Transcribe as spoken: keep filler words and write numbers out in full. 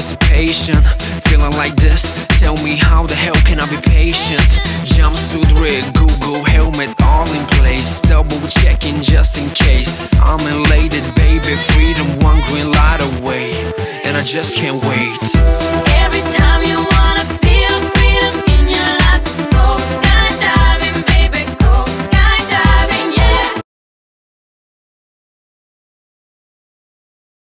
anticipation. Feeling like this, tell me how the hell can I be patient? Jumpsuit rig, Google helmet all in place, double checking just in case. I'm elated, baby, freedom one green light away, and I just can't wait.